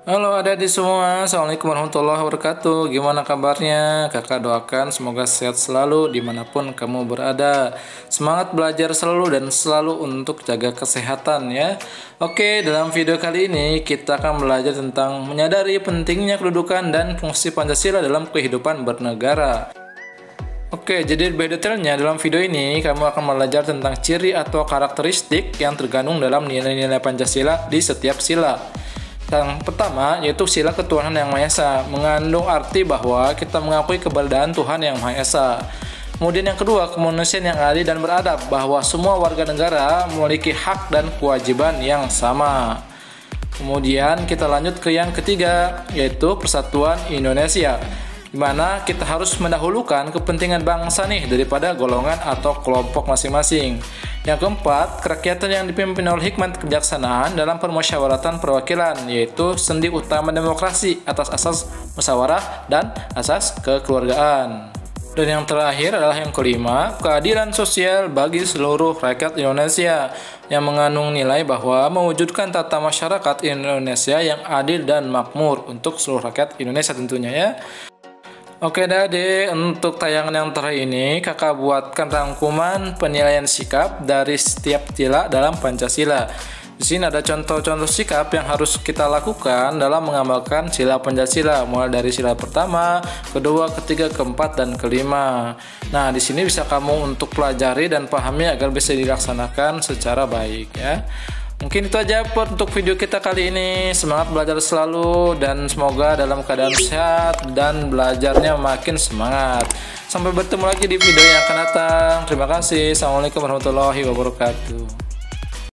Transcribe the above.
Halo adik-adik semua, Assalamualaikum warahmatullahi wabarakatuh. Gimana kabarnya? Kakak doakan semoga sehat selalu dimanapun kamu berada. Semangat belajar selalu dan selalu untuk jaga kesehatan ya. Oke, dalam video kali ini kita akan belajar tentang menyadari pentingnya kedudukan dan fungsi Pancasila dalam kehidupan bernegara. Oke, jadi lebih detailnya dalam video ini kamu akan belajar tentang ciri atau karakteristik yang terkandung dalam nilai-nilai Pancasila di setiap sila. Yang pertama yaitu sila ketuhanan yang Maha Esa, mengandung arti bahwa kita mengakui keberadaan Tuhan yang Maha Esa. Kemudian yang kedua, kemanusiaan yang adil dan beradab, bahwa semua warga negara memiliki hak dan kewajiban yang sama. Kemudian kita lanjut ke yang ketiga, yaitu persatuan Indonesia, di mana kita harus mendahulukan kepentingan bangsa nih daripada golongan atau kelompok masing-masing. Yang keempat, kerakyatan yang dipimpin oleh hikmat kebijaksanaan dalam permusyawaratan perwakilan, yaitu sendi utama demokrasi atas asas musyawarah dan asas kekeluargaan. Dan yang terakhir adalah yang kelima, keadilan sosial bagi seluruh rakyat Indonesia, yang mengandung nilai bahwa mewujudkan tata masyarakat Indonesia yang adil dan makmur untuk seluruh rakyat Indonesia tentunya ya. Oke adik, untuk tayangan yang terakhir ini kakak buatkan rangkuman penilaian sikap dari setiap sila dalam Pancasila. Di sini ada contoh-contoh sikap yang harus kita lakukan dalam mengamalkan sila Pancasila, mulai dari sila pertama, kedua, ketiga, keempat, dan kelima. Nah, di sini bisa kamu untuk pelajari dan pahami agar bisa dilaksanakan secara baik ya. Mungkin itu aja untuk video kita kali ini. Semangat belajar selalu dan semoga dalam keadaan sehat dan belajarnya makin semangat. Sampai bertemu lagi di video yang akan datang. Terima kasih. Assalamualaikum warahmatullahi wabarakatuh.